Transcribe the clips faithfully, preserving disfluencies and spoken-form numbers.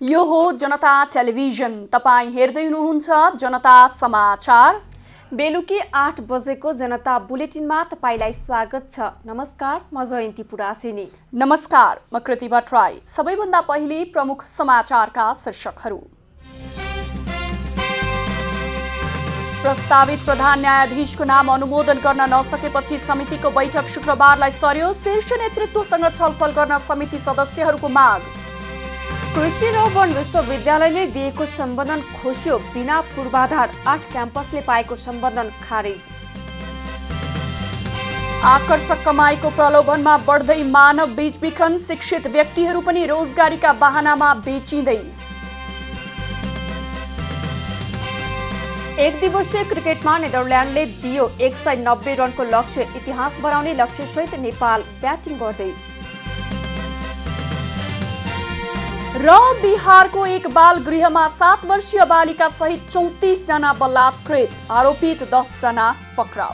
यो हो जनता टेलिभिजन। तपाईं हेर्दै हुनुहुन्छ जनता समाचार। बेलुकी आठ बजेको जनता बुलेटिनमा तपाईलाई स्वागत छ। नमस्कार, म जयन्ती पुरासिनी। नमस्कार, म कृति भट्टराई। सबैभन्दा पहिले प्रमुख समाचारका शीर्षकहरू। प्रस्तावित प्रधान न्यायाधीशको नाम अनुमोदन गर्न नसकेपछि समितिको बैठक शुक्रबारलाई सर्यो। शीर्ष नेतृत्वसँग छलफल गर्न समिति सदस्यहरूको माग। कृषि र वन विश्वविद्यालयले दिएको सम्बन्धन खोस्यो, बिना पूर्वाधार आठ क्याम्पसले पाएको सम्बन्धन खारेज। आकर्षक कमाईको प्रलोभनमा बढ्दै मानव बेचबिखन, शिक्षित व्यक्तिहरू पनि रोजगारीका बहानामा बेचिँदै। एक दिवसीय क्रिकेटमा नेदरल्यान्डले दियो एक सय नब्बे रनको लक्ष्य, इतिहास बनाउने लक्ष्यसहित नेपाल ब्याटिङ गर्दै। र बिहारको एक बाल गृहमा सात वर्षीय बालिका सहित चौतिस जना बलात्कृत, आरोपित दस जना पक्राउ।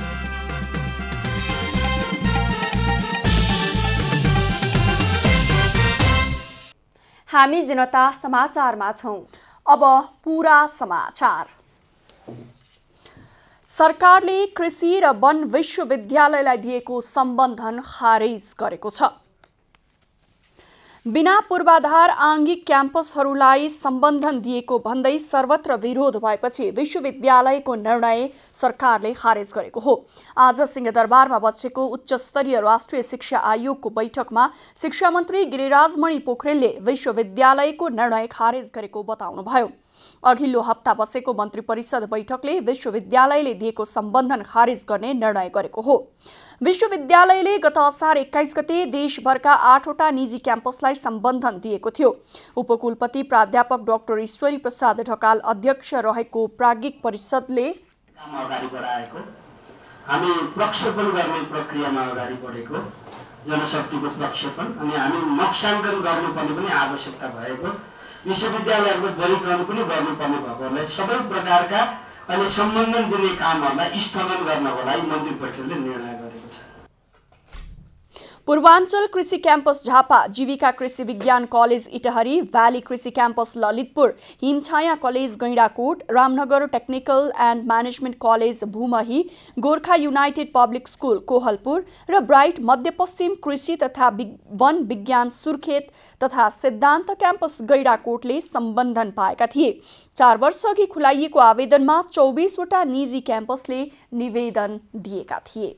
हामी जनता समाचारमा छौं। अब पूरा समाचार। सरकारले कृषि र वन विश्वविद्यालयलाई दिएको सम्बन्धन खारेज गरेको छ। बिना पूर्वाधार आंगिक क्याम्पसहरूलाई सम्बन्धन दिएको भन्दै सर्वत्र विरोध भएपछि विश्वविद्यालयको निर्णय सरकारले खारेज गरेको हो। आज सिंहदरबारमा बसेको उच्चस्तरीय राष्ट्रिय शिक्षा आयोगको बैठकमा शिक्षा मन्त्री गिरिराजमणि पोखरेलले विश्वविद्यालयको निर्णय खारेज गरेको बताउनुभयो। अघिल्लो हप्ता बसेको मन्त्री परिषद बैठकले विश्वविद्यालयले दिएको सम्बन्धन खारेज गर्ने निर्णय गरेको हो। विश्वविद्यालयले गत असार एक्काइस गते देशभरका आठवटा निजी क्याम्पसलाई सम्बन्धन दिएको थियो। उपकुलपति प्राध्यापक डाक्टर ईश्वरी प्रसाद ढकाल अध्यक्ष रहेको प्राज्ञिक परिषदले अगाडि बढाएको, हामी प्रक्षेपण गर्ने प्रक्रियामा अगाडि बढेको, जनशक्तिको प्रक्षेपण अनि हामी नक्साङ्कन गर्नुपर्ने पनि आवश्यकता भएको, विश्वविद्यालयहरूको वर्गीकरण पनि गर्नुपर्ने भएकोलाई सबै प्रकारका अनि सम्बन्धन दिने कामहरूलाई स्थगन गर्नको लागि मन्त्री परिषदले निर्णय गरेको छ। पूर्वाञ्चल कृषि campus Jhapa, Jeevika Krishi Vigyan college Itahari, Bhyali Krishi campus Lalitpur, Himchhaya college Gaindakot, Ramnagar technical and management college Bhumahi, Gorkha united public school Kohalpur र ब्राइट मध्यपश्चिम कृषि तथा वन विज्ञान सुर्खेत तथा सिद्धान्त क्याम्पस गैंडाकोटले सम्बन्धन पाएका थिए। चार वर्ष अघि खुलाइएको आवेदनमा चौबीसवटा निजी क्याम्पसले निवेदन दिएका थिए।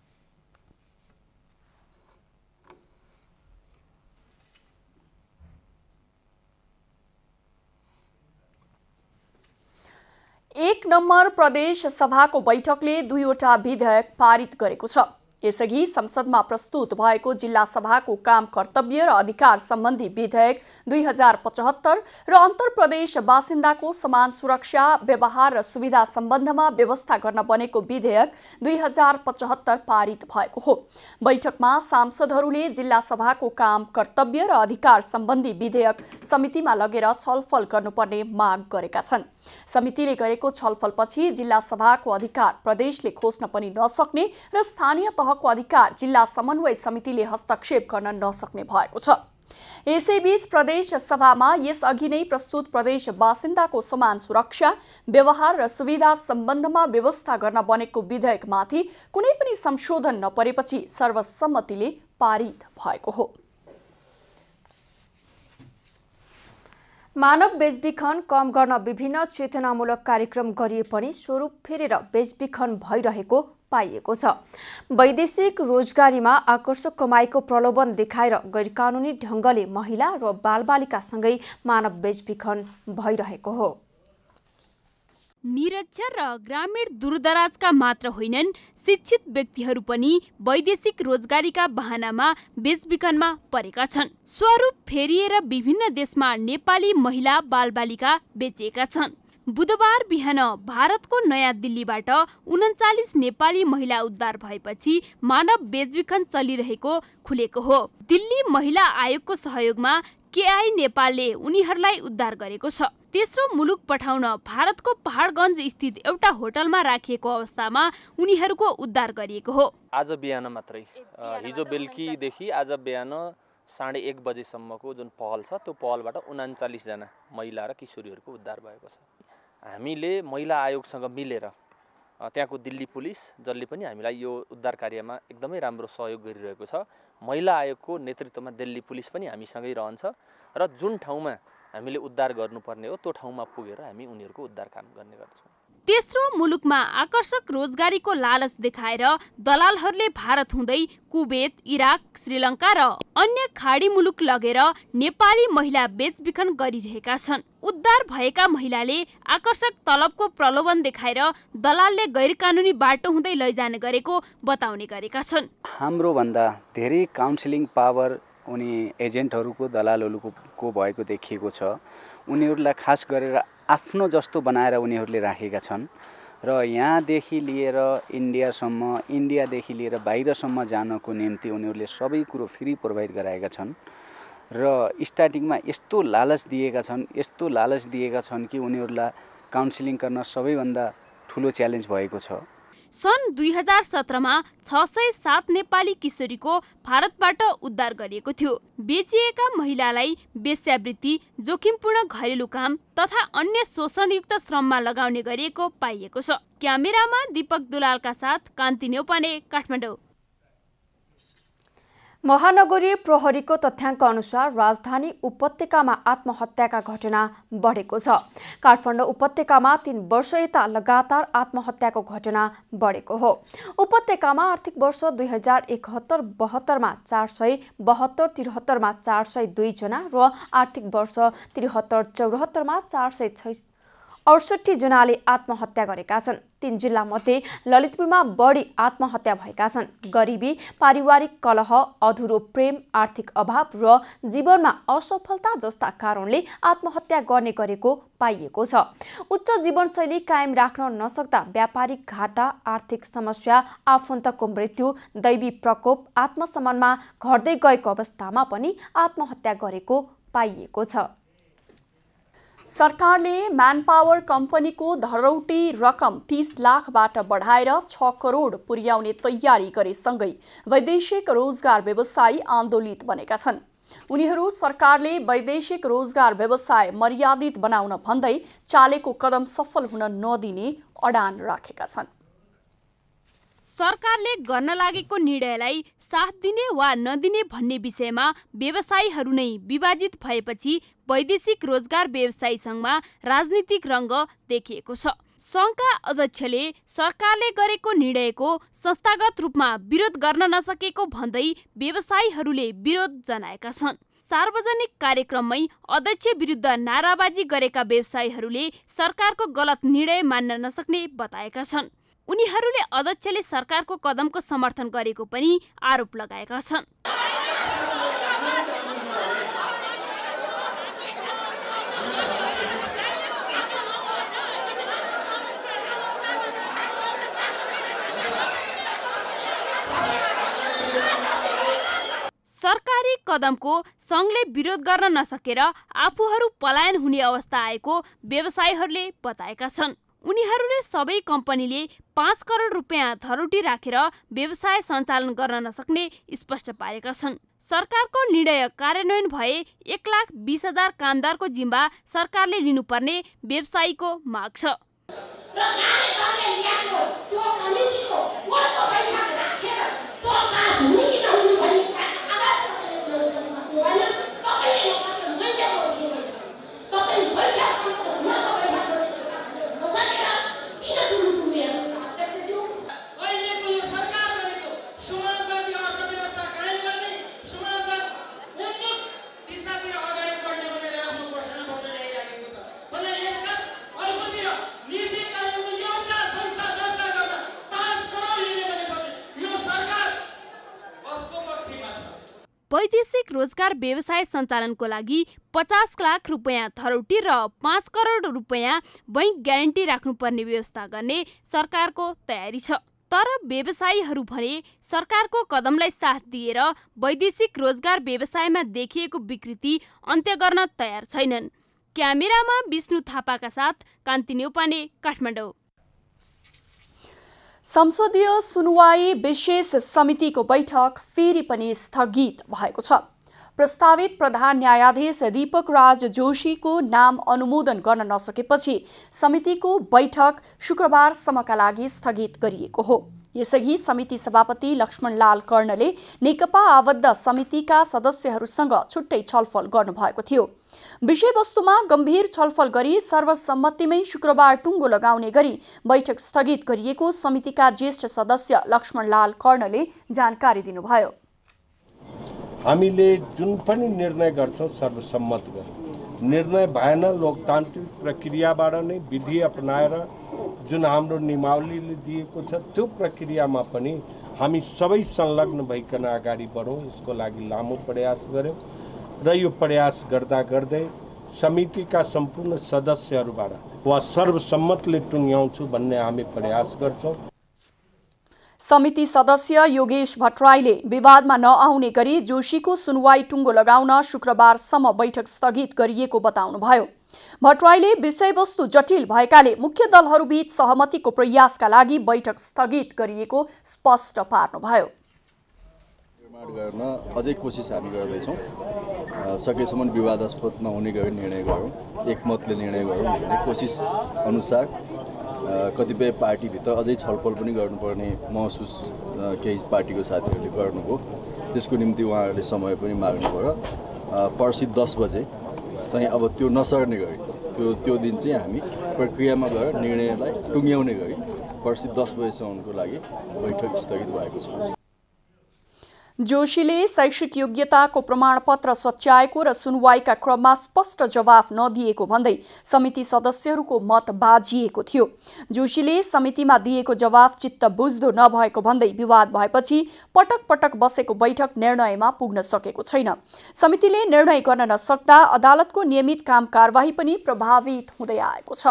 एक नम्बर प्रदेश सभाको बैठकले दुईवटा विधेयक पारित गरेको छ। यसअघि संसदमा प्रस्तुत भएको जिल्ला सभाको काम कर्तव्य र अधिकार सम्बन्धी विधेयक दुई हजार पचहत्तर र अन्तर प्रदेश बासिन्दाको समान सुरक्षा, व्यवहार र सुविधा सम्बन्धमा व्यवस्था गर्न बनेको विधेयक दुई हजार पचहत्तर पारित भएको हो। बैठकमा सांसदहरूले जिल्ला सभाको काम कर्तव्य र अधिकार सम्बन्धी विधेयक समितिमा लगेर छलफल गर्नुपर्ने माग गरेका छन्। समितिले गरेको छलफलपछि जिल्ला सभाको अधिकार प्रदेशले खोज्न पनि नसक्ने र स्थानीय तहको अधिकार जिल्ला समन्वय समितिले हस्तक्षेप गर्न नसक्ने भएको छ। यसैबीच प्रदेश सभामा यसअघि नै प्रस्तुत प्रदेश बासिन्दाको समान सुरक्षा, व्यवहार र सुविधा सम्बन्धमा व्यवस्था गर्न बनेको विधेयकमाथि कुनै पनि संशोधन नपरेपछि सर्वसम्मतिले पारित भएको हो। मानव बेचबिखन कम गर्न विभिन्न चेतनामूलक कार्यक्रम गरिए पनि स्वरूप फेरेर बेचबिखन भइरहेको पाइएको छ। वैदेशिक रोजगारीमा आकर्षक कमाईको प्रलोभन देखाएर गैरकानुनी ढङ्गले महिला र बालबालिकासँगै मानव बेचबिखन भइरहेको हो। निरक्षर र ग्रामीण दूरदराजका मात्र होइनन्, शिक्षित व्यक्तिहरू पनि वैदेशिक रोजगारीका बहानामा बेचबिखनमा परेका छन्। स्वरूप फेरिएर विभिन्न देशमा नेपाली महिला बालबालिका बेचिएका छन्। बुधबार बिहान भारतको नयाँ दिल्लीबाट उन्चालिस नेपाली महिला उद्धार भएपछि मानव बेचबिखन चलिरहेको खुलेको हो। दिल्ली महिला आयोगको सहयोगमा केआई नेपालले उनीहरूलाई उद्धार गरेको छ। तेस्रो मुलुक पठाउन भारतको पहाडगञ्ज स्थित एउटा होटलमा राखिएको अवस्थामा उनीहरूको उद्धार गरिएको हो। आज बिहान मात्रै, हिजो बेलुकीदेखि आज बिहान साढे एक बजेसम्मको जुन पहल छ त्यो पहलबाट उनाचालीस जना महिला र किशोरीहरूको उद्धार भएको छ। हामीले महिला आयोगसँग मिलेर त्यहाँको दिल्ली पुलिस जसले पनि हामीलाई यो उद्धार कार्यमा एकदमै राम्रो सहयोग गरिरहेको छ, महिला आयोगको नेतृत्वमा दिल्ली पुलिस पनि हामीसँगै रहन्छ र जुन ठाउँमा हामीले उद्धार गर्नुपर्ने हो त्यो ठाउँमा पुगेर हामी उनीहरूको उद्धार काम गर्ने गर्छौँ। तेस्रो, मुलुकमा आकर्षक रोजगारीको लालच देखाएर दलालहरूले भारत हुँदै कुवेत, इराक, श्रीलङ्का र अन्य खाडी मुलुक लगेर नेपाली महिला बेचबिखन गरिरहेका छन्। उद्धार भएका महिलाले आकर्षक तलबको प्रलोभन देखाएर दलालले गैरकानुनी बाटो हुँदै लैजाने गरेको बताउने गरेका छन्। हाम्रो भन्दा धेरै काउन्सिलिङ पावर उनी एजेन्टहरूको दलालहरूको भएको देखिएको छ। उनीहरूलाई खास गरेर आफ्नो जस्तो बनाएर उनीहरूले राखेका छन् र यहाँदेखि लिएर इन्डियासम्म, इन्डियादेखि लिएर बाहिरसम्म जानको निम्ति उनीहरूले सबै कुरो फ्री प्रोभाइड गराएका छन् र स्टार्टिङमा यस्तो लालच दिएका छन् यस्तो लालच दिएका छन् कि उनीहरूलाई काउन्सिलिङ गर्न सबैभन्दा ठुलो च्यालेन्ज भएको छ। सन् दुई हजार सत्रमा छ सय सात नेपाली किशोरीको भारतबाट उद्धार गरिएको थियो। बेचिएका महिलालाई वेश्यावृत्ति, जोखिमपूर्ण घरेलु काम तथा अन्य शोषणयुक्त श्रममा लगाउने गरिएको पाइएको छ। क्यामेरामा दीपक दुलालका साथ कान्ति न्यौपाने, काठमाडौँ। महानगरीय प्रहरीको तथ्याङ्क अनुसार राजधानी उपत्यकामा आत्महत्याका घटना बढेको छ। काठमाडौँ उपत्यकामा तीन वर्ष यता लगातार आत्महत्याको घटना बढेको हो। उपत्यकामा आर्थिक वर्ष दुई हजार एकहत्तर बहत्तरमा चार सय बहत्तर त्रिहत्तरमा चार सय दुई जना र आर्थिक वर्ष त्रिहत्तर चौरात्तरमा चार सय छ अडसठी जनाले आत्महत्या गरेका छन्। तीन जिल्ला मध्ये ललितपुरमा बढी आत्महत्या भएका छन्। गरिबी, पारिवारिक कलह, अधुरो प्रेम, आर्थिक अभाव र जीवनमा असफलता जस्ता कारणले आत्महत्या गर्ने गरेको पाइएको छ। उच्च जीवनशैली कायम राख्न नसक्दा व्यापारिक घाटा, आर्थिक समस्या, आफन्तको मृत्यु, दैवी प्रकोप, आत्मसम्मानमा घट्दै गएको अवस्थामा पनि आत्महत्या गरेको पाइएको छ। सरकारले म्यानपावर कम्पनीको धरौटी रकम तीस लाखबाट बढाएर छ करोड पुर्याउने तयारी गरेसँगै वैदेशिक रोजगार व्यवसायी आन्दोलित बनेका छन्। उनीहरू सरकारले वैदेशिक रोजगार व्यवसाय मर्यादित बनाउन भन्दै चालेको कदम सफल हुन नदिने अडान राखेका छन्। सरकारले गर्न लागेको निर्णयलाई साथ दिने वा नदिने भन्ने विषयमा व्यवसायीहरू नै विभाजित भएपछि वैदेशिक रोजगार व्यवसायी संघमा राजनीतिक रङ्ग देखिएको छ। संघका अध्यक्षले सरकारले गरेको निर्णयको संस्थागत रूपमा विरोध गर्न नसकेको भन्दै व्यवसायीहरूले विरोध जनाएका छन्। सार्वजनिक कार्यक्रममै अध्यक्ष विरुद्ध नाराबाजी गरेका व्यवसायीहरूले सरकारको गलत निर्णय मान्न नसक्ने बताएका छन्। उनीहरूले अध्यक्षले सरकारको कदमको समर्थन गरेको पनि आरोप लगाएका छन्। सरकारी कदमको संघले विरोध गर्न नसकेर आफूहरू पलायन हुने अवस्था आएको व्यवसायीहरूले बताएका छन्। उनीहरूले सबै कम्पनीले पाँच करोड रुपियाँ धरोटी राखेर व्यवसाय सञ्चालन गर्न नसक्ने स्पष्ट पारेका छन्। सरकारको निर्णय कार्यान्वयन भए एक लाख बीस हजार कामदारको जिम्मा सरकारले लिनुपर्ने व्यवसायीको माग छ। वैदेशिक रोजगार व्यवसाय सञ्चालनको लागि पचास लाख रुपियाँ धरौटी र पाँच करोड रुपियाँ बैंक ग्यारेन्टी राख्नुपर्ने व्यवस्था गर्ने सरकारको तयारी छ। तर व्यवसायीहरू भने सरकारको कदमलाई साथ दिएर वैदेशिक रोजगार व्यवसायमा देखिएको विकृति अन्त्य गर्न तयार छैनन्। क्यामेरामा विष्णु थापाका साथ कान्ति न्यौपाने, काठमाडौँ। संसदीय सुनवाई विशेष समितिको बैठक फेरि पनि स्थगित भएको छ। प्रस्तावित प्रधान न्यायाधीश दीपक राज जोशीको नाम अनुमोदन गर्न नसकेपछि समितिको बैठक शुक्रबारसम्मका लागि स्थगित गरिएको हो। यसअघि समिति सभापति लक्ष्मणलाल कर्णले नेकपा आबद्ध समितिका सदस्यहरूसँग छुट्टै छलफल गर्नुभएको थियो। विषयवस्तुमा गम्भीर छलफल गरी सर्वसम्मतिमै शुक्रबार टुङ्गो लगाउने गरी बैठक स्थगित गरिएको समितिका ज्येष्ठ सदस्य लक्ष्मणलाल कर्णले जानकारी दिनुभयो। हामीले जुन पनि निर्णय गर्छौं सर्वसम्मत गर्छौं। निर्णय भएन लोकतान्त्रिक प्रक्रियाबाट नै विधि अपनाएर जुन हाम्रो नियमावलीले दिएको छ त्यो प्रक्रियामा पनि हामी सबै संलग्न भइकन अगाडि बढौँ। यसको लागि लामो प्रयास गर्यौं र यो प्रयास गर्दा गर्दै समितिका सम्पूर्ण सदस्यहरूबाट वा सर्वसम्मतले टुङ्ग्याउँछु भन्ने हामी प्रयास गर्छौं। समिति सदस्य योगेश भट्टराईले विवादमा नआउने गरी जोशीको सुनवाई टुङ्गो लगाउन शुक्रबारसम्म बैठक स्थगित गरिएको बताउनुभयो। भट्टराईले विषयवस्तु जटिल भएकाले मुख्य दलहरूबीच सहमतिको प्रयासका लागि बैठक स्थगित गरिएको स्पष्ट पार्नुभयो। निर्माण गर्न अझै कोसिस हामी गर्दैछौँ। सकेसम्म विवादास्पद नहुने गरी निर्णय गरौँ, एकमतले निर्णय गरौँ भन्ने कोसिस अनुसार कतिपय पार्टीभित्र अझै छलफल पनि गर्नुपर्ने महसुस केही पार्टीको साथीहरूले गर्नुभयो। त्यसको निम्ति उहाँहरूले समय पनि माग्नु पर्यो। पर्सि दस बजे चाहिँ अब त्यो नसर्ने गरी त्यो त्यो दिन चाहिँ हामी प्रक्रियामा गएर निर्णयलाई टुङ्ग्याउने गरी पर्सि दस बजेसम्मको लागि बैठक स्थगित भएको छ। जोशीले शैक्षिक योग्यताको प्रमाणपत्र सच्याएको र सुनवाईका क्रममा स्पष्ट जवाफ नदिएको भन्दै समिति सदस्यहरूको मत बाजिएको थियो। जोशीले समितिमा दिएको जवाफ चित्त बुझ्दो नभएको भन्दै विवाद भएपछि पटक पटक बसेको बैठक निर्णयमा पुग्न सकेको छैन। समितिले निर्णय गर्न नसक्दा अदालतको नियमित काम कारबाही पनि प्रभावित हुँदै आएको छ।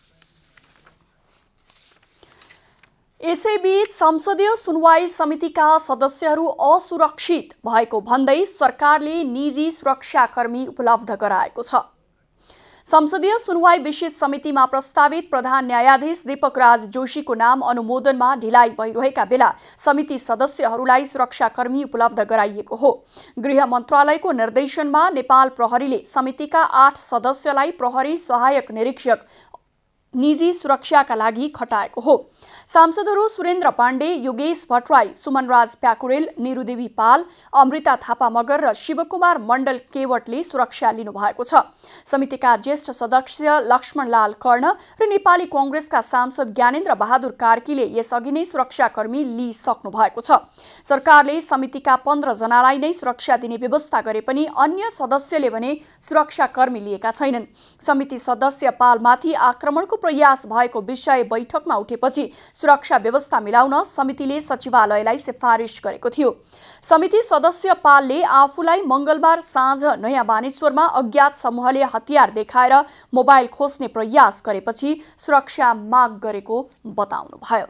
यसैबीच संसदीय सुनवाई समितिका सदस्यहरू असुरक्षित भएको भन्दै सरकारले निजी सुरक्षाकर्मी उपलब्ध गराएको छ। संसदीय सुनवाई विशेष समितिमा प्रस्तावित प्रधान न्यायाधीश दीपक राज जोशीको नाम अनुमोदनमा ढिलाइ भइरहेका बेला समिति सदस्यहरूलाई सुरक्षाकर्मी उपलब्ध गराइएको हो। गृह मन्त्रालयको निर्देशनमा नेपाल प्रहरीले समितिका आठ सदस्यलाई प्रहरी सहायक निरीक्षक निजी सुरक्षाका लागि खटाएको हो। सांसदहरू सुरेन्द्र पाण्डे, योगेश भट्टराई, सुमनराज प्याकुरेल, निरुदेवी पाल, अमृता थापा मगर र शिवकुमार मण्डल केवटले सुरक्षा लिनुभएको छ। समितिका ज्येष्ठ सदस्य लक्ष्मणलाल कर्ण र नेपाली कांग्रेसका सांसद ज्ञानेन्द्र बहादुर कार्कीले यसअघि नै सुरक्षाकर्मी लिइसक्नु भएको छ। सरकारले समितिका पन्ध्र जनालाई नै सुरक्षा दिने व्यवस्था गरे पनि अन्य सदस्यले भने सुरक्षाकर्मी लिएका छैनन्। समिति सदस्य पालमाथि आक्रमणको प्रयास भएको विषय बैठकमा उठेपछि सुरक्षा व्यवस्था मिलाउन समितिले सचिवालयलाई सिफारिस गरेको थियो। समिति सदस्य पालले आफूलाई मंगलबार साँझ नयाँ बानेश्वरमा अज्ञात समूहले हतियार देखाएर मोबाइल खोज्ने प्रयास गरेपछि सुरक्षा माग गरेको बताउनुभयो।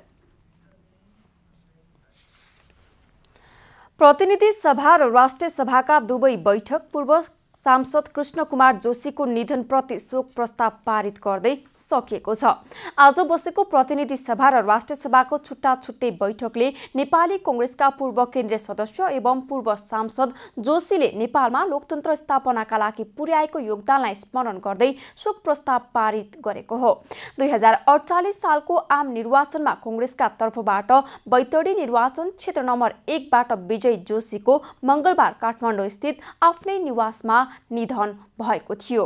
प्रतिनिधि सभा र राष्ट्रिय सभाका दुवै बैठक पूर्व सांसद कृष्ण कुमार जोशीको निधनप्रति शोक प्रस्ताव पारित गर्दै सकिएको छ। आज बसेको प्रतिनिधि सभा र राष्ट्रिय सभाको छुट्टा छुट्टै बैठकले नेपाली कांग्रेसका पूर्व केन्द्रीय सदस्य एवं पूर्व सांसद जोशीले नेपालमा लोकतन्त्र स्थापनाका लागि पुर्याएको योगदानलाई स्मरण गर्दै शोक प्रस्ताव पारित गरेको हो। दुई हजार अडचालिस सालको आम निर्वाचनमा कांग्रेसका तर्फबाट बैतडी निर्वाचन क्षेत्र नम्बर एकबाट विजय जोशीको मंगलबार काठमाडौँ स्थित आफ्नै निवासमा निधन भएको थियो।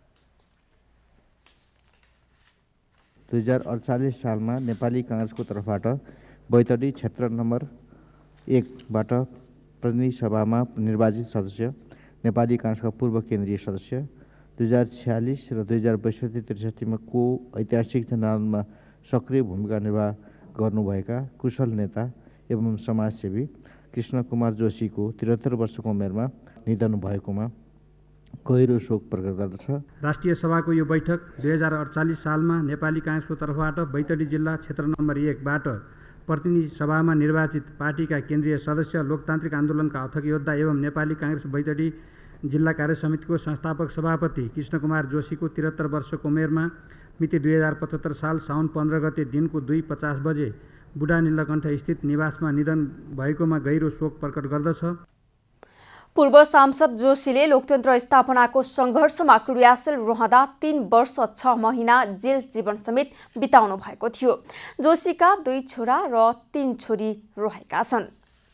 दुई हजार अडचालिस सालमा नेपाली कांग्रेसको तर्फबाट बैतडी क्षेत्र नम्बर एकबाट प्रतिनिधि सभामा निर्वाचित सदस्य नेपाली कांग्रेसका पूर्व केन्द्रीय सदस्य दुई हजार छ्यालिस र दुई हजार बैसठी त्रिसठीमा को ऐतिहासिक जनआन्दोलनमा सक्रिय भूमिका निर्वाह गर्नुभएका कुशल नेता एवं समाजसेवी कृष्ण कुमार जोशीको त्रिहत्तर वर्षको उमेरमा निधन भएकोमा गहिरो शोक प्रकट गर्दछ। राष्ट्रिय सभाको यो बैठक दुई हजार अडचालिस सालमा नेपाली कांग्रेसको तर्फबाट बैतडी जिल्ला क्षेत्र नम्बर एकबाट प्रतिनिधि सभामा निर्वाचित पार्टीका केन्द्रीय सदस्य लोकतान्त्रिक आन्दोलनका अथक योद्धा एवं नेपाली कांग्रेस बैतडी जिल्ला कार्य समितिको संस्थापक सभापति कृष्ण कुमार जोशीको त्रिहत्तर वर्षको उमेरमा मिति दुई हजार पचहत्तर साल साउन पन्ध्र गते दिनको दुई पचास बजे बुढा नीलकण्ठ स्थित निवासमा निधन भएकोमा गहिरो शोक प्रकट गर्दछ। पूर्व सांसद जोशीले लोकतन्त्र स्थापनाको सङ्घर्षमा क्रियाशील रहँदा तीन वर्ष छ महिना जेल जीवन समेत बिताउनु भएको थियो। जोशीका दुई छोरा र तीन छोरी रहेका छन्।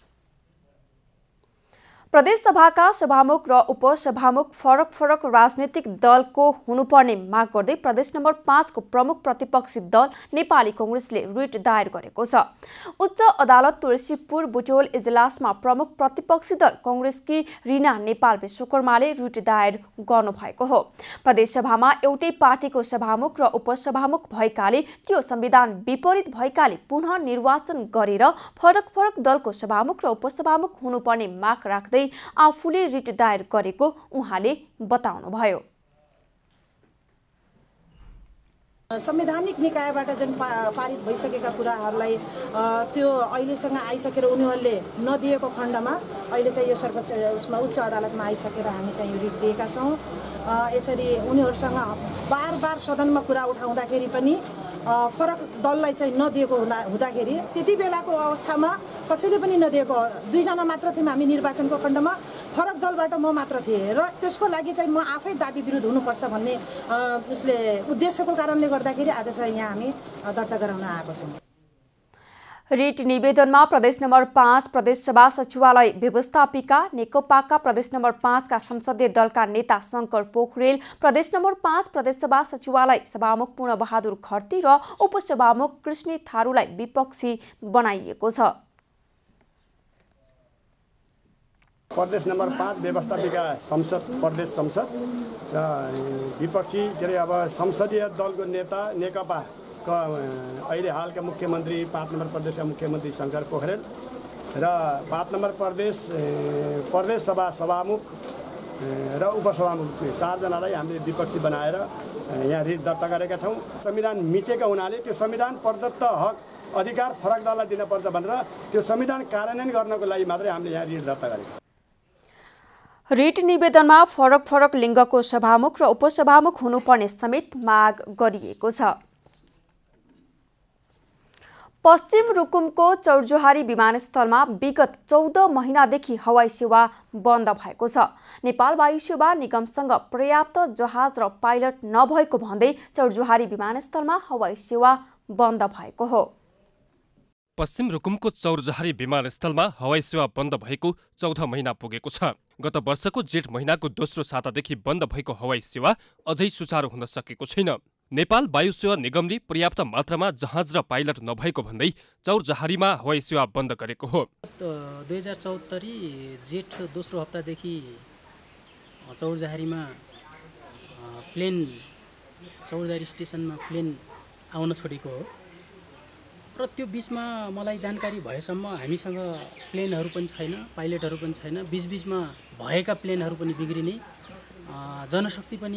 प्रदेश सभाका सभामुख र उपसभामुख फरक फरक राजनीतिक दलको हुनुपर्ने माग गर्दै प्रदेश नम्बर पाँचको प्रमुख प्रतिपक्षी दल नेपाली कांग्रेसले रिट दायर गरेको छ। उच्च अदालत तुलसीपुर बुटोल इजलासमा प्रमुख प्रतिपक्षी दल कांग्रेसकी रीना नेपाल विश्वकर्माले रिट दायर गर्नुभएको हो। प्रदेश सभामा एउटै पार्टीको सभामुख र उपसभामुख भएकाले त्यो संविधान विपरीत भएकाले पुनः निर्वाचन गरेर फरक फरक दलको सभामुख र उपसभामुख हुनुपर्ने माग राख्दै आफूले रिट दायर गरेको उहाँले बताउनुभयो। संवैधानिक निकायबाट जुन पारित भइसकेका कुराहरूलाई त्यो अहिलेसँग आइसकेर उनीहरूले नदिएको खण्डमा अहिले चाहिँ यो सर्वोच्च उसमा उच्च अदालतमा आइसकेर हामी चाहिँ यो रिट दिएका छौँ। यसरी उनीहरूसँग बार बार सदनमा कुरा उठाउँदाखेरि पनि फरक दललाई चाहिँ नदिएको हुँदा हुँदाखेरि त्यति बेलाको अवस्थामा कसैले पनि नदिएको दुईजना मात्र थियौँ हामी निर्वाचनको खण्डमा, फरक दलबाट म मात्र थिएँ र त्यसको लागि चाहिँ म आफै दाबी विरुद्ध हुनुपर्छ भन्ने उसले उद्देश्यको कारणले गर्दाखेरि आज चाहिँ यहाँ हामी दर्ता गराउन आएको छौँ। रिट निवेदनमा प्रदेश नम्बर पाँच प्रदेश सभा सचिवालय व्यवस्थापिका नेकपाका प्रदेश नम्बर पाँचका संसदीय दलका नेता शंकर पोखरेल, प्रदेश नम्बर पाँच प्रदेश सभा सचिवालय सभामुख पूर्ण बहादुर खर्ती र उपसभामुख कृष्ण थारूलाई विपक्षी बनाइएको छ। प्रदेश नम्बर पाँच व्यवस्थापिका संसद प्रदेश संसद र विपक्षी के अरे अब संसदीय दलको नेता नेकपा अहिले हालका मुख्यमन्त्री पाँच नम्बर प्रदेशका मुख्यमन्त्री शंकर पोखरेल र पाँच नम्बर प्रदेश प्रदेश सभा सभामुख र उपसभामुख चारजनालाई हामीले विपक्षी बनाएर यहाँ रिट दर्ता गरेका छौँ। संविधान मिचेका हुनाले त्यो संविधान प्रदत्त हक अधिकार फरक दललाई दिनुपर्छ भनेर त्यो संविधान कार्यान्वयन गर्नको लागि मात्रै हामीले यहाँ रिट दर्ता गरेका। रिट निवेदनमा फरक फरक लिङ्गको सभामुख र उपसभामुख हुनुपर्ने समेत माग गरिएको छ। पश्चिम रुकुमको चौरजोहारी विमानस्थलमा विगत चौध महिनादेखि हवाई सेवा बन्द भएको छ। नेपाल वायु सेवा निगमसँग पर्याप्त जहाज र पाइलट नभएको भन्दै चौरजोहारी विमानस्थलमा हवाई सेवा बन्द भएको हो। पश्चिम रुकुमको चौरजोहारी विमानस्थलमा हवाई सेवा बन्द भएको चौध महिना पुगेको छ। गत वर्षको जेठ महिनाको दोस्रो सातादेखि बन्द भएको हवाई सेवा अझै सुचारू हुन सकेको छैन। नेपाल वायु सेवा निगमले पर्याप्त मात्रामा जहाज र पाइलट नभएको भन्दै चौरजोहारीमा हवाई सेवा बन्द गरेको हो। दुई हजार चौहत्तरी जेठ दोस्रो हप्तादेखि चौरजोहारीमा प्लेन चौरजोहारी स्टेसनमा प्लेन आउन छोडेको हो र त्यो बिचमा मलाई जानकारी भएसम्म हामीसँग प्लेनहरू पनि छैन, पाइलटहरू पनि छैन। बिचबिचमा भएका प्लेनहरू पनि बिग्रिने, जनशक्ति पनि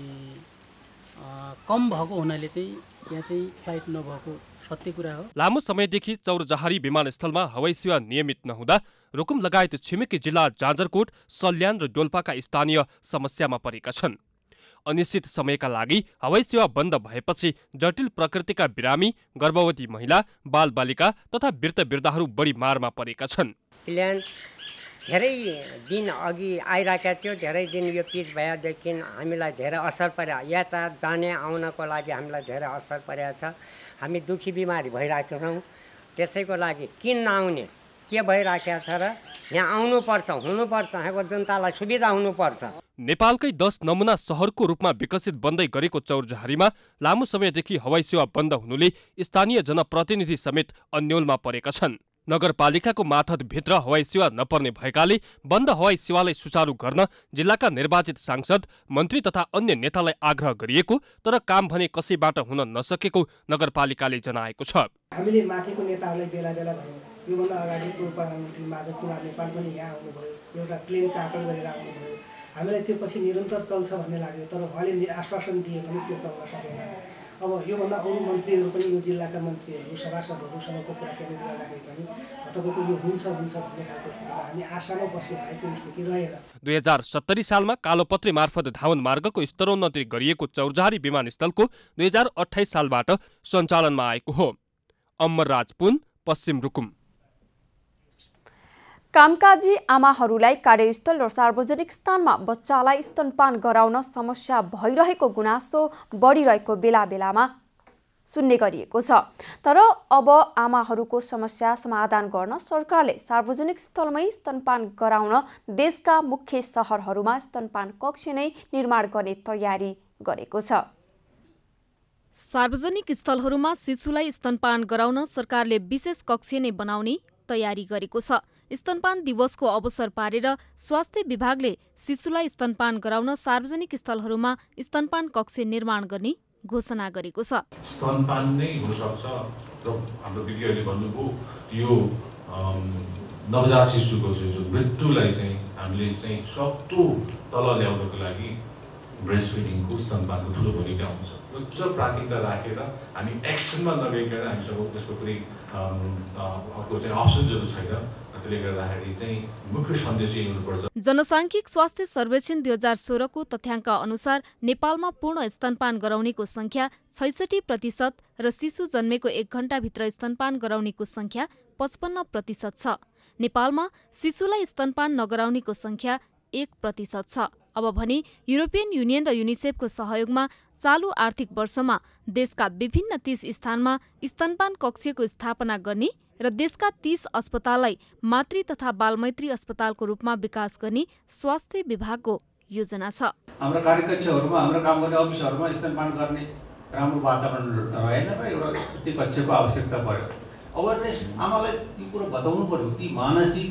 कम भएको हुनाले चाहिँ यहाँ चाहिँ फ्लाइट नभएको सत्य कुरा हो। लामो समयदेखि चौरजोहारी विमानस्थलमा हवाई सेवा नियमित नहुँदा रुकुम लगायत छिमेकी जिल्ला जाजरकोट, सल्यान र डोल्पाका स्थानीय समस्यामा परेका छन्। अनिश्चित समयका लागि हवाई सेवा बन्द भएपछि जटिल प्रकृतिका बिरामी, गर्भवती महिला, बालबालिका तथा वृद्ध-वृद्धाहरू बढी मारमा परेका छन्। प्लेन धेरै दिन अघि आइरहेका थियो, धेरै दिन यो पिच भएदेखि हामीलाई धेरै असर पर्यो। यातायात जाने आउनको लागि हामीलाई धेरै असर परेको छ। हामी दुखी बिमारी भइरहेका छौँ। त्यसैको लागि किन नआउने के भइरहेको छ र यहाँ आउनुपर्छ, हुनुपर्छ, यहाँको जनतालाई सुविधा हुनुपर्छ। नेपालकै दस नमुना सहरको रूपमा विकसित बन्दै गरेको चौरजोहारीमा लामो समयदेखि हवाई सेवा बन्द हुनुले स्थानीय जनप्रतिनिधि समेत अन्योलमा परेका छन्। नगरपालिकाको माथतभित्र हवाई सेवा नपर्ने भएकाले बन्द हवाई सेवालाई सुचारू गर्न जिल्लाका निर्वाचित सांसद, मन्त्री तथा अन्य नेतालाई आग्रह गरिएको तर काम भने कसैबाट हुन नसकेको नगरपालिकाले जनाएको छ। हामीले माथिको नेताहरूलाई बेला बेला भन्यौँ, योभन्दा अगाडि पूर्व प्रधानमन्त्री माधव कुमार नेपाल पनि यहाँ आउनुभयो, एउटा प्लेन चार्टर गरेर आउनुभयो। हामीलाई त्यो पछि निरन्तर चल्छ भन्ने लाग्यो, तर उहाँले आश्वासन दिए पनि त्यो चल्न सकेन। अब योभन्दा अरू मन्त्रीहरू पनि यो जिल्लाका मन्त्रीहरू सभासदहरूसँगको कुरा केन्द्रित गर्दाखेरि पनि तपाईँको यो हुन्छ हुन्छ भन्ने खालको स्थितिमा हामी आशामा बस्ने भएको स्थिति रहेन। दुई हजार सत्तरी सालमा कालोपत्री मार्फत धावन मार्गको स्तरोन्नति गरिएको चौरजोहारी विमानस्थलको दुई हजार अठाइस सालबाट सञ्चालनमा आएको हो। अमर राज पुन, पश्चिम रुकुम। कामकाजी आमाहरूलाई कार्यस्थल र सार्वजनिक स्थानमा बच्चालाई स्तनपान गराउन समस्या भइरहेको गुनासो बढिरहेको बेला बेलामा सुन्ने गरिएको छ। तर अब आमाहरूको समस्या समाधान गर्न सरकारले सार्वजनिक स्थलमै स्तनपान गराउन देशका मुख्य सहरहरूमा स्तनपान कक्ष नै निर्माण गर्ने तयारी गरेको छ। सार्वजनिक स्थलहरूमा शिशुलाई स्तनपान गराउन सरकारले विशेष कक्ष नै बनाउने तयारी गरेको छ। स्तनपान दिवसको अवसर पारेर स्वास्थ्य विभागले शिशुलाई स्तनपान गराउन सार्वजनिक स्थलहरूमा स्तनपान कक्ष निर्माण गर्ने घोषणा गरेको छ। स्तनपान नै हुन सक्छ र हाम्रो विज्ञहरूले भन्नुभयो यो नवजात शिशुको जो मृत्युलाई चाहिँ हामीले चाहिँ सक्दो तल ल्याउनको लागि ब्रेस्ट फिडिङको स्तनपानको ठुलो भूमिका हुन्छ। उच्च प्राथमिकता राखेर हामी एक्सनमा नगइकन हामीसँग त्यसको कुनै अर्को चाहिँ अप्सन्सहरू छैन। त्यसले गर्दाखेरि चाहिँ मुख्य सन्देश यही हुनुपर्छ। जनसाङ्खिक स्वास्थ्य सर्वेक्षण दुई हजार सोह्रको तथ्याङ्क अनुसार नेपालमा पूर्ण स्तनपान गराउनेको संख्या छैसठी प्रतिशत र शिशु जन्मेको एक घण्टाभित्र स्तनपान गराउनेको संख्या पचपन्न प्रतिशत छ। नेपालमा शिशुलाई स्तनपान नगराउनेको संख्या एक प्रतिशत छ। अब भने युरोपियन युनियन र युनिसेफको सहयोगमा चालु आर्थिक वर्षमा देशका विभिन्न तीस स्थानमा स्तनपान कक्षको स्थापना गर्ने र देशका तीस अस्पताललाई मातृ तथा बालमैत्री अस्पतालको रूपमा विकास गर्ने स्वास्थ्य विभागको योजना छ। हाम्रो कार्यकक्षहरूमा हाम्रो काम गर्ने अफिसहरूमा स्तनपान गर्ने राम्रो वातावरण रहेन र एउटा त्यस्तै कक्षको आवश्यकता पर्यो। अवेरनेस आमालाई ती कुरो बताउनु पर्यो। ती मानसिक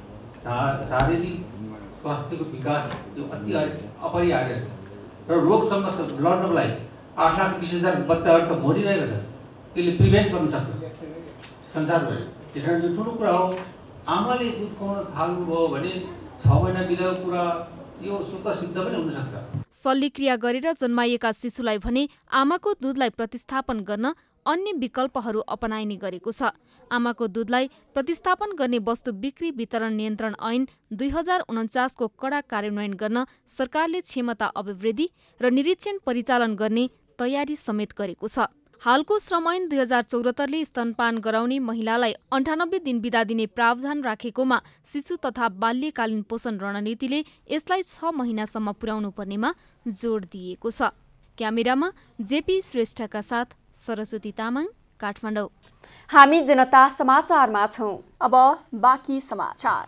शारीरिक स्वास्थ्यको विकास त्यो अति अपरिहार्य छ र रोगसँग लड्नको लागि आठ लाख बिस हजार बच्चाहरू त मरिरहेको छ। त्यसले प्रिभेन्ट गर्न सक्छ संसारभरि। त्यस कारण यो ठुलो कुरा हो। आमाले दुध खुवाउन थाल्नुभयो भने छ महिना बितेको कुरा यो सुख सिद्ध पनि हुनसक्छ। शल्यक्रिया गरेर जन्माइएका शिशुलाई भने आमाको दुधलाई प्रतिस्थापन गर्न अन्य विकल्पहरू अपनाइने गरेको छ। आमाको दुधलाई प्रतिस्थापन गर्ने वस्तु बिक्री वितरण नियन्त्रण ऐन दुई हजार उन्चासको कडा कार्यान्वयन गर्न सरकारले क्षमता अभिवृद्धि र निरीक्षण परिचालन गर्ने तयारी समेत गरेको छ। हालको श्रम ऐन दुई हजार चौहत्तरले स्तनपान गराउने महिलालाई अन्ठानब्बे दिन बिदा दिने प्रावधान राखेकोमा शिशु तथा बाल्यकालीन पोषण रणनीतिले यसलाई छ महिनासम्म पुर्याउनु पर्नेमा जोड दिएको छ। क्यामेरामा जेपी श्रेष्ठका साथ सरस्वती तामाङ, काठमाडौँ। हामी जनता समाचारमा छौं। अब बाँकी समाचार।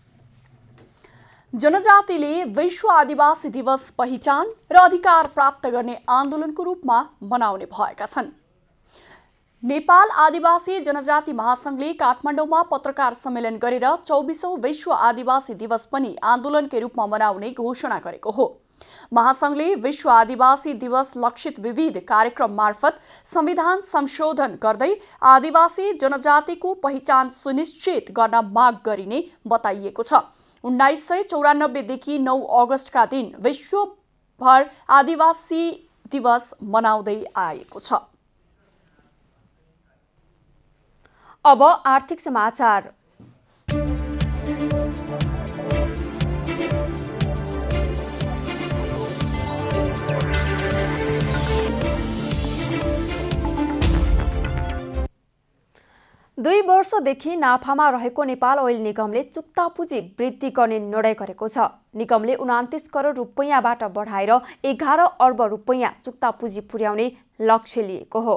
जनजातिले विश्व आदिवासी दिवस पहिचान र अधिकार प्राप्त गर्ने आन्दोलनको रूपमा मनाउने भएका छन्। नेपाल आदिवासी जनजाति महासंघले काठमाडौँमा पत्रकार सम्मेलन गरेर चौबिसौं विश्व आदिवासी दिवस पनि आन्दोलनकै रूपमा मनाउने घोषणा गरेको हो। महासंघले विश्व आदिवासी दिवस लक्षित विविध कार्यक्रम मार्फत संविधान संशोधन गर्दै आदिवासी जनजातिको पहिचान सुनिश्चित गर्न माग गरिने बताइएको छ। उन्नाइस सय चौरानब्बेदेखि नौ अगस्तका दिन विश्वभर आदिवासी दिवस मनाउँदै आएको छ। अब आर्थिक समाचार। दुई वर्षदेखि नाफामा रहेको नेपाल ओइल निगमले चुक्ता पुँजी वृद्धि गर्ने निर्णय गरेको छ। निगमले उनान्तीस करोड रुपैयाँबाट बढाएर एघार अर्ब रुपैयाँ चुक्ता पुँजी पुर्याउने लक्ष्य लिएको हो।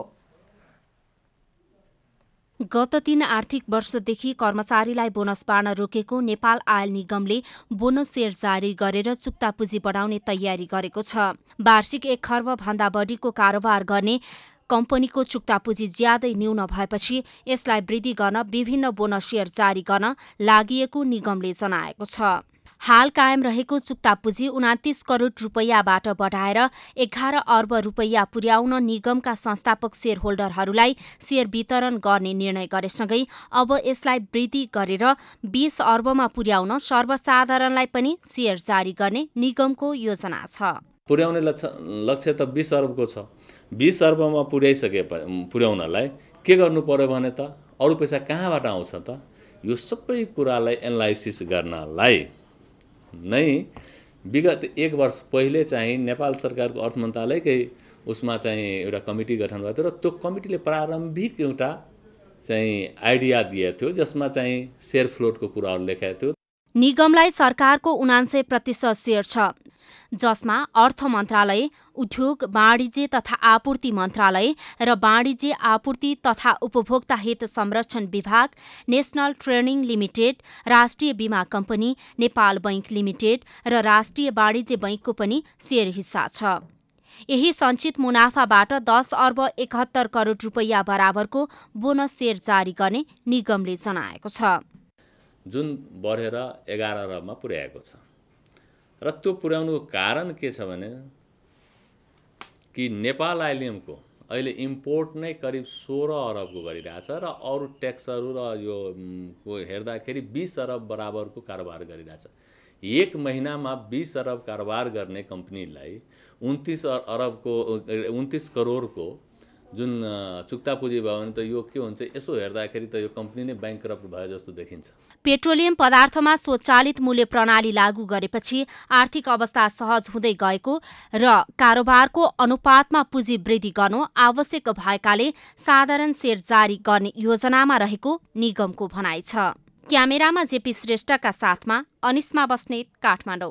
गत तीन आर्थिक वर्षदेखि कर्मचारीलाई बोनस बाँड्न रोकेको नेपाल आयल निगमले बोनस सेयर जारी गरेर चुक्ता पुँजी बढाउने तयारी गरेको छ। वार्षिक एक खर्ब भन्दा बढीको कारोबार गर्ने कम्पनीको चुक्ता पुँजी ज्यादै न्यून भएपछि यसलाई वृद्धि गर्न विभिन्न बोनस सेयर जारी गर्न लागि निगमले जनाएको छ। हाल कायम रहेको चुक्ता पुँजी उनातीस करोड रुपैयाँबाट बढाएर एघार अर्ब रुपैयाँ पुर्याउन निगमका संस्थापक सेयर होल्डरहरूलाई सेयर वितरण गर्ने निर्णय गरेसँगै अब यसलाई वृद्धि गरेर बीस अर्बमा पुर्याउन सर्वसाधारणलाई पनि सेयर जारी गर्ने निगमको योजना छ। पुर्याउने लक्ष्य त बीस अर्बको छ। बीस अर्बमा पुर्याइसके पुर्याउनलाई के गर्नु पर्यो भने त अरू पैसा कहाँबाट आउँछ त? यो सबै कुरालाई एनालाइसिस गर्नलाई नै विगत एक वर्ष पहिले चाहिँ नेपाल सरकारको अर्थ मन्त्रालयकै उसमा चाहिँ एउटा कमिटी गठन भएको थियो र त्यो कमिटीले प्रारम्भिक एउटा चाहिँ आइडिया दिएको थियो, जसमा चाहिँ सेयर फ्लोटको कुराहरू लेखाएको थियो। निगमलाई सरकारको उनान्सय प्रतिशत सेयर छ, जसमा अर्थ मन्त्रालय, उद्योग वाणिज्य तथा आपूर्ति मन्त्रालय र वाणिज्य आपूर्ति तथा उपभोक्ता हित संरक्षण विभाग, नेशनल ट्रेनिङ लिमिटेड, राष्ट्रिय बीमा कम्पनी, नेपाल बैंक लिमिटेड र राष्ट्रिय वाणिज्य बैंकको पनि सेयर हिस्सा छ। यही सञ्चित मुनाफाबाट दस अर्ब एकहत्तर करोड रुपैयाँ बराबरको बोनस सेयर जारी गर्ने निगमले जनाएको छ, जुन बढेर एघार अरबमा पुर्याएको छ। र त्यो पुर्याउनुको कारण के छ भने कि नेपाल आइलियमको अहिले इम्पोर्ट नै करिब सोह्र अरबको गरिरहेछ र अरू ट्याक्सहरू र यो हेर्दाखेरि बिस अरब बराबरको कारोबार गरिरहेछ। एक महिनामा बिस अरब कारोबार गर्ने कम्पनीलाई उन्तिस अरबको उन्तिस करोडको जुन चुक्ता पुँजी भयो भने त यो के हुन्छ, यसो हेर्दाखेरि त यो कम्पनी नै ब्याङ्करप्ट भयो जस्तो देखिन्छ। पेट्रोलियम पदार्थमा स्वचालित मूल्य प्रणाली लागू गरेपछि आर्थिक अवस्था सहज हुँदै गएको र कारोबारको अनुपातमा पुँजी वृद्धि गर्नु आवश्यक भएकाले साधारण सेयर जारी गर्ने योजनामा रहेको निगमको भनाइ छ। क्यामेरामा जेपी श्रेष्ठका साथमा अनिस्मा बस्नेत, काठमाडौँ।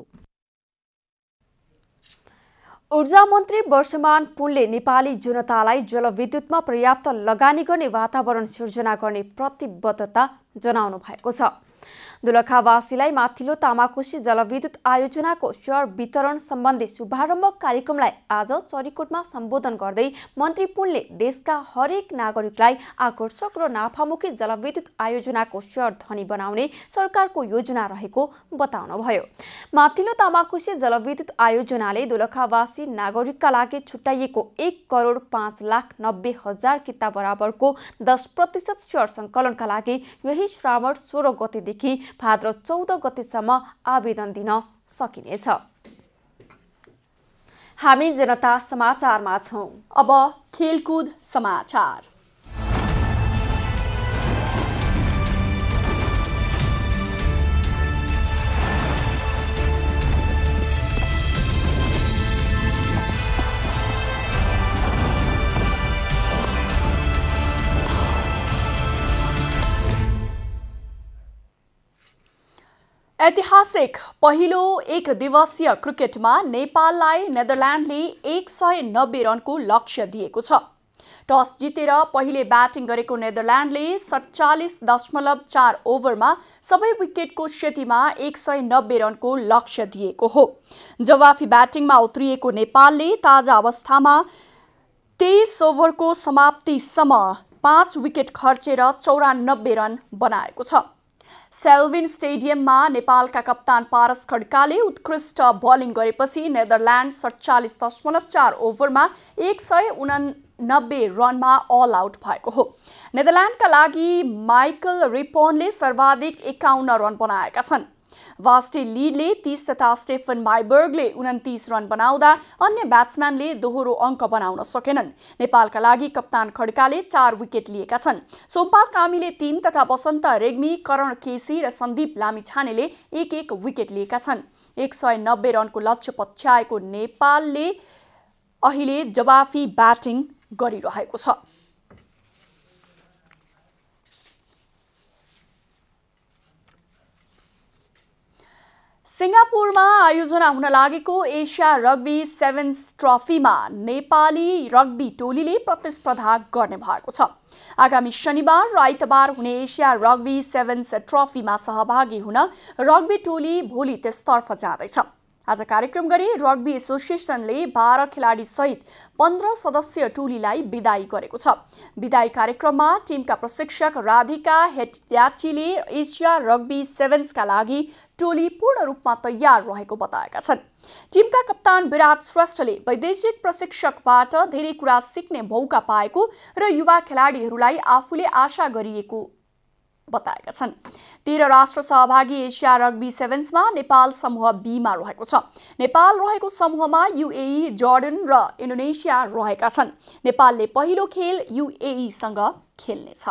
ऊर्जा मन्त्री वर्षमान पुनले नेपाली जनतालाई जलविद्युतमा पर्याप्त लगानी गर्ने वातावरण सिर्जना गर्ने प्रतिबद्धता जनाउनु भएको छ। दोलखावासीलाई माथिल्लो तामाकोशी जलविद्युत आयोजनाको सेयर वितरण सम्बन्धी शुभारम्भ कार्यक्रमलाई आज चरीकोटमा सम्बोधन गर्दै मन्त्री पुनले देशका हरेक नागरिकलाई आकर्षक र नाफामुखी जलविद्युत आयोजनाको सेयर धनी बनाउने सरकारको योजना रहेको बताउनुभयो। माथिल्लो तामाकोशी जलविद्युत आयोजनाले दोलखावासी नागरिकका लागि छुट्याइएको एक करोड पाँच लाख नब्बे हजार किता बराबरको दस प्रतिशत सेयर सङ्कलनका लागि यही श्रावण सोह्र गतेदेखि भाद्र चौध गतेसम्म आवेदन दिन सकिनेछ। हामी जनता समाचारमा छौं। अब खेलकुद समाचार। ऐतिहासिक पहिलो एक दिवसीय क्रिकेटमा नेपाललाई नेदरल्यान्डले एक सय नब्बे रनको लक्ष्य दिएको छ। टस जितेर पहिले ब्याटिङ गरेको नेदरल्यान्डले सत्तालिस दशमलव चार ओभरमा सबै विकेटको क्षतिमा एक सय नब्बे रनको लक्ष्य दिएको हो। जवाफी ब्याटिङमा उत्रिएको नेपालले ताजा अवस्थामा तेइस ओभरको समाप्तिसम्म पाँच विकेट खर्चेर चौरानब्बे रन बनाएको छ। सेल्विन स्टेडियममा नेपालका कप्तान पारस खड्काले उत्कृष्ट बलिङ गरेपछि नेदरल्यान्ड सत्तालिस दशमलव चार ओभरमा एक सय उनानब्बे रनमा अल आउट भएको हो। नेदरल्यान्डका लागि माइकल रिपोनले सर्वाधिक एकाउन्न रन बनाएका छन्। वास्टे लीडले तीस तथा स्टेफन माइबर्गले उन्तिस रन बनाउँदा अन्य ब्याट्सम्यानले दोहोरो अङ्क बनाउन सकेनन्। नेपालका लागि कप्तान खड्काले चार विकेट लिएका छन्। सोमपाल कामीले तीन तथा वसन्त रेग्मी, करण केसी र सन्दीप लामिछानेले एक एक विकेट लिएका छन्। एक सय नब्बे रनको लक्ष्य पछ्याएको नेपालले अहिले जवाफी ब्याटिङ गरिरहेको छ। सिङ्गापुरमा आयोजना हुन लागेको एसिया रग्बी सेभेन्स ट्रफीमा नेपाली रग्बी टोलीले प्रतिस्पर्धा गर्ने भएको छ। आगामी शनिबार र आइतबार हुने एसिया रग्बी सेभेन्स ट्रफीमा सहभागी हुन रग्बी टोली भोलि त्यसतर्फ जाँदैछ। आज कार्यक्रम गरी रग्बी एसोसिएसनले बाह्र खेलाडी सहित पन्ध्र सदस्यीय टोलीलाई बिदाई गरेको छ। बिदाई कार्यक्रममा टिमका प्रशिक्षक राधिका हेटियाचीले एसिया रग्बी सेभेन्सका लागि टोली पूर्ण रूपमा तयार रहेको बताएका छन्। टिमका कप्तान विराट श्रेष्ठले वैदेशिक प्रशिक्षकबाट धेरै कुरा सिक्ने मौका पाएको र युवा खेलाडीहरूलाई आफूले आशा गरिएको बताएका छन्। तेह्र राष्ट्र सहभागी एसिया रग्बी सेभेन्समा नेपाल समूह बीमा रहेको छ। नेपाल रहेको समूहमा युएई, जर्डन र इन्डोनेसिया रहेका छन्। नेपालले पहिलो खेल युएईसँग खेल्नेछ।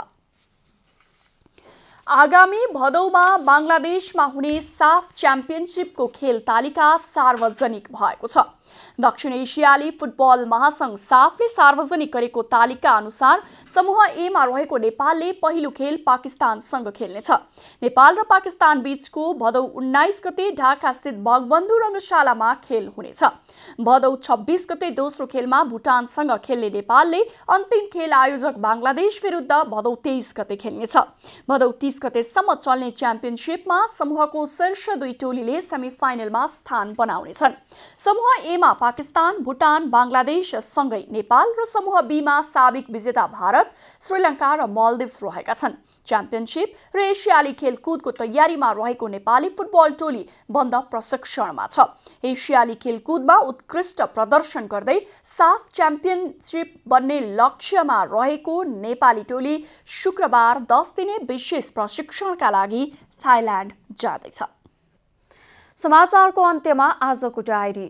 आगामी भदौमा बङ्गलादेशमा हुने साफ च्याम्पियनसिपको खेल तालिका सार्वजनिक भएको छ। दक्षिण एसियाली फुटबल महासंघ साफले सार्वजनिक गरेको तालिका अनुसार समूह ए मा रहेको नेपालले पहिलो खेल पाकिस्तानसँग खेल्नेछ। नेपाल र पाकिस्तान बीचको भदौ उन्नाइस गते ढाका स्थित बगबन्धु रङ्गशालामा खेल हुनेछ। भदौ छब्बीस गते दोस्रो खेलमा भुटानसँग खेल्ने नेपालले अन्तिम खेल आयोजक बांग्लादेश विरुद्ध भदौ तेइस गते खेल्नेछ। भदौ तीस गतेसम्म चल्ने च्याम्पियनशिपमा समूहको शीर्ष दुई टोलीले सेमिफाइनलमा स्थान बनाउनेछन्। समूह ए मा पाकिस्तान, भुटान, बांग्लादेश सँगै नेपाल र समूह बी मा साबिक विजेता भारत, श्रीलङ्का र मालदिव्स रहेका छन्। च्याम्पियनशिप र एसियाली खेलकुदको तयारीमा रहेको नेपाली फुटबल टोली बन्द प्रशिक्षणमा छ। एसियाली खेलकुदमा उत्कृष्ट प्रदर्शन गर्दै साफ च्याम्पियनशिप बन्ने लक्ष्यमा रहेको नेपाली टोली शुक्रबार दस दिने विशेष प्रशिक्षणका लागि थाइल्यान्ड जाँदैछ। समाचारको अन्त्यमा आजको डायरी।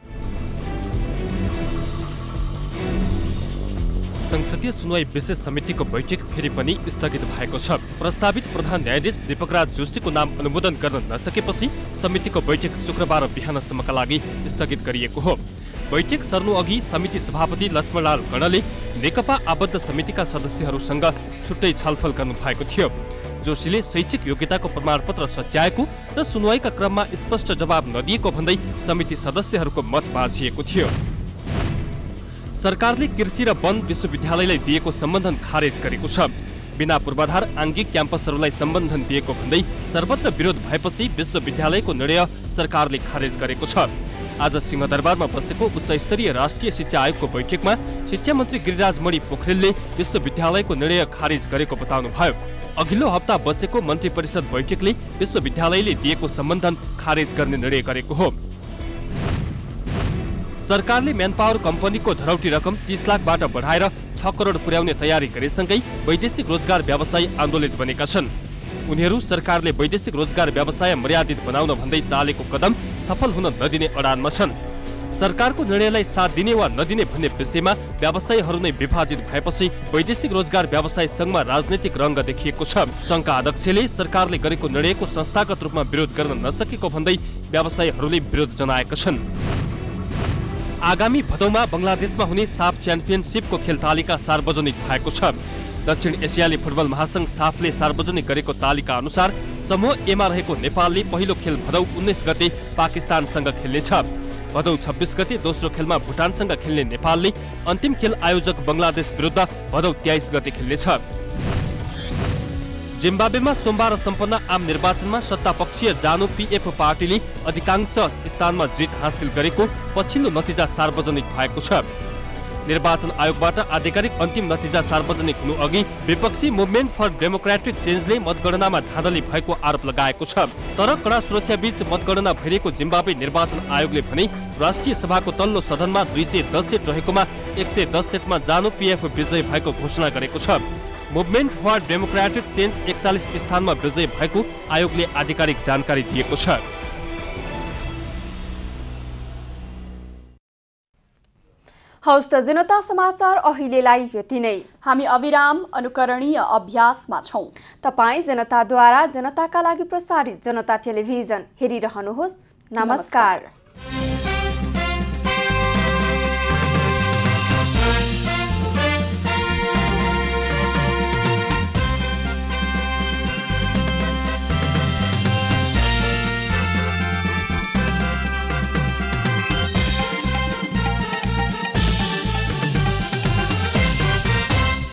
संसदीय सुनवाई विशेष समितिको बैठक फेरि पनि स्थगित भएको छ। प्रस्तावित प्रधान न्यायाधीश दीपकराज जोशीको नाम अनुमोदन गर्न नसकेपछि समितिको बैठक शुक्रबार बिहानसम्मका लागि स्थगित गरिएको हो। बैठक सर्नु अघि समिति सभापति लक्ष्मणलाल गणले नेकपा आबद्ध समितिका सदस्यहरूसँग छुट्टै छलफल गर्नु भएको थियो। जोशीले शैक्षिक योग्यताको प्रमाणपत्र सच्याएको र सुनवाईका क्रममा स्पष्ट जवाब नदिएको भन्दै समिति सदस्यहरूको मत बाँझिएको थियो। सरकारले कृषि र वन विश्वविद्यालयलाई दिएको सम्बन्धन खारेज गरेको छ। बिना पूर्वाधार आङ्गिक क्याम्पसहरूलाई सम्बन्धन दिएको भन्दै सर्वत्र विरोध भएपछि विश्वविद्यालयको निर्णय सरकारले खारेज गरेको छ। आज सिंहदरबारमा बसेको उच्च स्तरीय राष्ट्रिय शिक्षा आयोगको बैठकमा शिक्षा मन्त्री गिरिराज मणि पोखरेलले विश्वविद्यालयको निर्णय खारेज गरेको बताउनुभयो। अघिल्लो हप्ता बसेको मन्त्री परिषद बैठकले विश्वविद्यालयले दिएको सम्बन्धन खारेज गर्ने निर्णय गरेको हो। सरकारले म्यानपावर कम्पनीको धरौटी रकम तीस लाखबाट बढाएर छ करोड पुर्याउने तयारी गरेसँगै वैदेशिक रोजगार व्यवसायी आन्दोलित बनेका छन्। उनीहरू सरकारले वैदेशिक रोजगार व्यवसाय मर्यादित बनाउन भन्दै चालेको कदम सफल हुन नदिने अडानमा छन्। सरकारको निर्णयलाई साथ दिने वा नदिने भन्ने विषयमा व्यवसायीहरू नै विभाजित भएपछि वैदेशिक रोजगार व्यवसाय सङ्घमा राजनैतिक रङ्ग देखिएको छ। सङ्घका अध्यक्षले सरकारले गरेको निर्णयको संस्थागत रूपमा विरोध गर्न नसकेको भन्दै व्यवसायीहरूले विरोध जनाएका छन्। आगामी भदौमा बङ्गलादेशमा हुने साफ च्याम्पियनशिपको खेल तालिका सार्वजनिक भएको छ। दक्षिण एसियाली फुटबल महासंघ साफले सार्वजनिक गरेको तालिका अनुसार समूह एमा रहेको नेपालले पहिलो खेल भदौ उन्नाइस गते पाकिस्तानसँग खेल्नेछ। भदौ छब्बीस गते दोस्रो खेलमा भुटानसँग खेल्ने नेपालले अन्तिम खेल आयोजक बङ्गलादेश विरुद्ध भदौ तेइस गते खेल्नेछ। जिम्बाब्वेमा सोमबार सम्पन्न आम निर्वाचनमा सत्तापक्षीय जानु पीएफ पार्टीले अधिकांश स्थानमा जित हासिल गरेको पछिल्लो नतिजा सार्वजनिक भएको छ। निर्वाचन आयोगबाट आधिकारिक अन्तिम नतिजा सार्वजनिक हुनु अघि विपक्षी मुभमेन्ट फर डेमोक्रेटिक चेन्जले मतगणनामा धाँधली भएको आरोप लगाएको छ। तर कडा सुरक्षाबीच मतगणना भइरहेको जिम्बाब्वे निर्वाचन आयोगले भने राष्ट्रिय सभाको तल्लो सदनमा दुई सय दस सिट रहेकोमा एक सय दस सिटमा जानु पीएफ विजय भएको घोषणा गरेको छ। मुभमेन्ट फर डेमोक्रेटिक चेन्ज एकचालिस स्थानमा विजय भएको आयोगले आधिकारिक जानकारी दिएको छ। हौस् त जनता समाचार अहिलेलाई यति नै। हामी अविराम अनुकरणीय अभ्यासमा छौं। तपाईँ जनताद्वारा जनताका लागि प्रसारित जनता टेलिभिजन हेरिरहनुहोस्। नमस्कार।